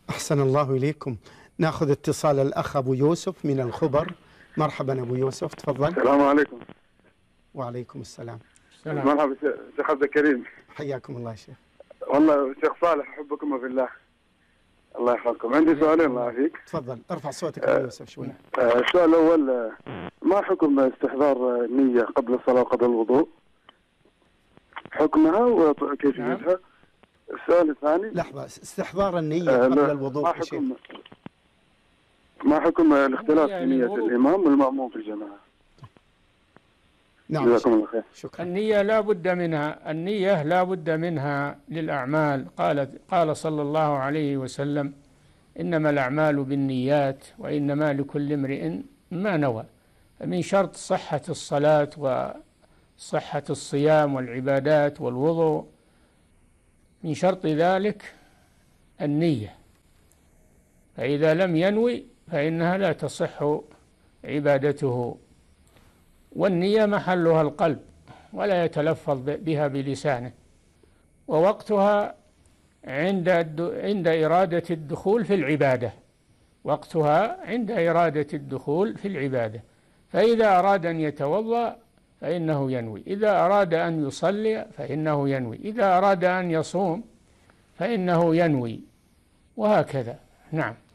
أحسن الله إليكم. نأخذ اتصال الأخ أبو يوسف من الخبر. مرحبا أبو يوسف، تفضل. السلام عليكم. وعليكم السلام. مرحبا شيخ عبد الكريم. حياكم الله شيخ. والله شيخ صالح أحبكم في الله. الله يحفظكم. عندي سؤالين الله يعافيك. تفضل ارفع صوتك أبو يوسف شوي. السؤال الأول، ما حكم استحضار النية قبل الصلاة وقبل الوضوء؟ حكمها وكيفيتها. السؤال الثاني، لحظة، استحضار النية قبل الوضوء ما حكم الاختلاف في نية الإمام والمأموم في الجماعة؟ نعم جزاكم الله خير. شكرا. النية لا بد منها، النية لا بد منها للأعمال. قال صلى الله عليه وسلم: إنما الأعمال بالنيات وإنما لكل امرئ ما نوى. من شرط صحة الصلاة وصحة الصيام والعبادات والوضوء، من شرط ذلك النية، فإذا لم ينوي فإنها لا تصح عبادته. والنية محلها القلب، ولا يتلفظ بها بلسانه، ووقتها عند إرادة الدخول في العبادة، وقتها عند إرادة الدخول في العبادة. فإذا أراد أن يتوضأ فإنه ينوي، إذا أراد أن يصلي فإنه ينوي، إذا أراد أن يصوم فإنه ينوي، وهكذا. نعم.